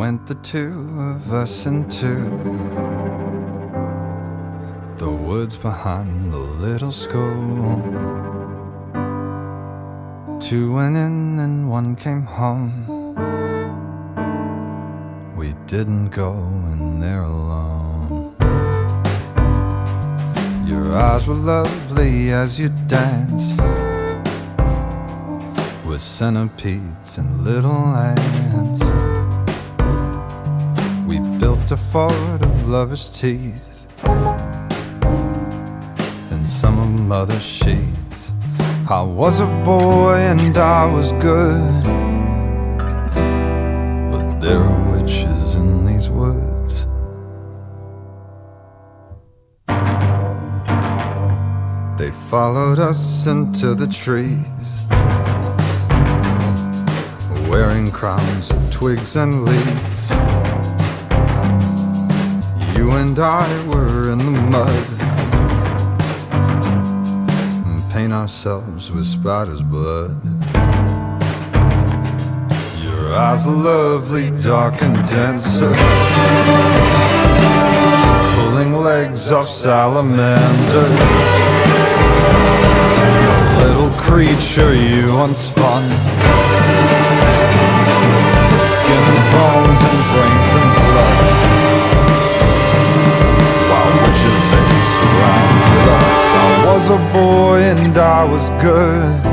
went the two of us into the woods behind the little school. Two went in and one came home. We didn't go in there alone. Your eyes were lovely as you danced with centipedes and little ants. We built a fort of lovers' teeth and some of mother's sheets. I was a boy and I was good, but there are witches in these woods. They followed us into the trees, wearing crowns of twigs and leaves. You and I were in the mud, and paint ourselves with spider's blood. Your eyes are lovely, dark and denser, pulling legs off salamander. Little creature you unspun, to skin and bones and brains and blood, while witches they surrounded us. I was a boy and I was good,